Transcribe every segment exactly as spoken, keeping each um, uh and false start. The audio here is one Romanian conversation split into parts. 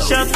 șas.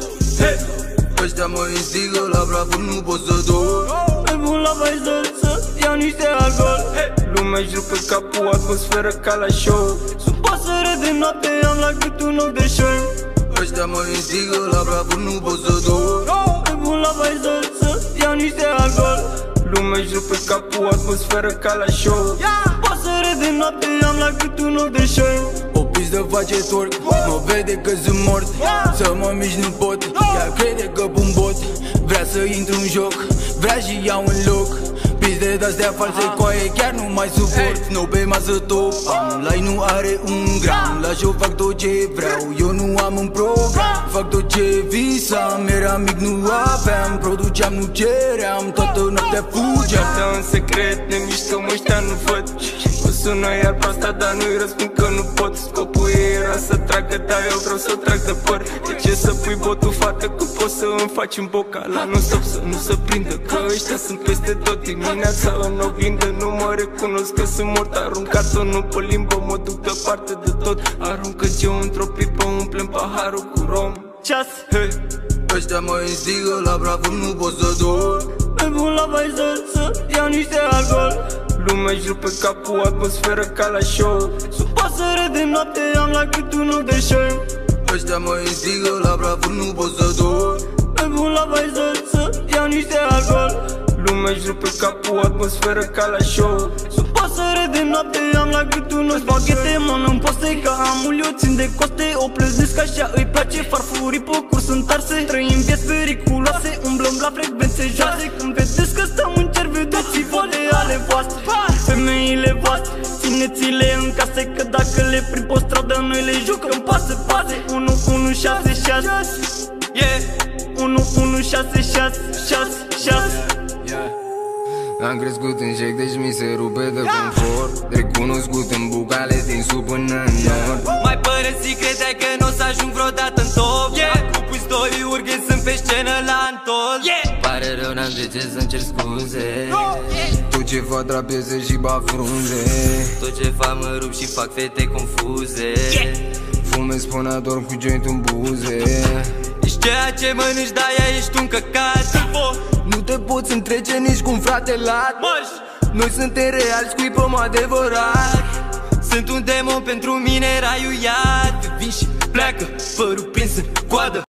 Ăștia mă instigă la bravuri, nu pot să dor. E bun la Vaizăl să iau niște alcool. Lumea-și rupe capul, atmosferă ca la show. Sunt pasăre de noapte, am la gât un ochi de șoim. Ăștia mă instigă la bravuri, nu pot să dor. E bun la Vaizăl să iau niște alcool. Lumea-și rupe capul, atmosferă ca la show. Pasăre de noapte, am la gât un ochi de șoim. O pizdă face torc, mă vede că sunt mort. Să mă mici nu pot, ea crede că pun bot. Vrea să intru în joc, vrea și iau în loc. Pizde de-astea false, coaie, chiar nu mai suport. Nu pe masă top, am lai nu are un gram. Lași-o, fac tot ce vreau, eu nu am un program. Fac tot ce visam, eram mic, nu aveam. Produceam, nu ceream, toată noaptea fugeam. Asta în secret, ne mișcăm, ăștia nu văd. Mă sună iar pe asta, dar nu-i răspund că nu pot. Scopul ei era să tragă, dar eu vreau să trag de păr. De ce să pui botul, fată, că poți să îmi faci în bocala? Nu stop să nu se prindă, că ăștia sunt peste tot. Dimineața în oglindă, nu mă recunosc că sunt mort. Arunc cartonul pe limbă, mă duc departe de tot. Aruncă eu într-o pipă, umplem paharul cu rom. Ceas, hey. Ăștia mă instigă la bravuri, nu pot să dor. E bun la Vaizăl să iau niște alcool. Lumea-și rupe capul, atmosferă ca la show. Sunt pasăre de noapte, am la gât un ochi de șoim. Ăștia mă instigă la bravuri, nu pot să dor. E bun la Vaizăl să iau niște alcool. Lumea-și rupe capul, atmosferă ca la show. Sunt pasăre de noapte, am la gât un ochi. Baghete, mă nu-mi poste, ca amul eu țin de coste. O plăzesc așa, îi place, farfurii pe curs sunt arse. Trăim vieți periculoase, umblăm la frecvențe joase. Când vedeți că stăm în cer, vedeți vole ale voastre. Femeile voastre, țineți-le în case, că dacă le prind pe stradă, noi le jucăm pase, pase. Unu, unu, șase, șase, yeah. Unu, unu, șase, șase, șase, șase. Am crescut în șec, deci mi se rupe de confort. Recunoscut în bucale din sub până în nord. Mai părăsi, credeai că n-o să ajung vreodată în top, yeah. Acum pui story-uri când sunt pe scenă la Antol, yeah. Pare rău, n-am de ce să-mi cer scuze, no, yeah. Tot ce fac trapeze și bafrunze. Tot ce fac mă rup și fac fete confuze, yeah. Fumez până adorm cu joint în buze. Ești ceea ce mănânci, de-aia ești un căcat. Nu te poți întrece nici cu un frate lat. Marș! Noi suntem reali, scuipăm adevărat. Sunt un demon, pentru mine raiul iad. Vin și pleacă, părul prins în coadă.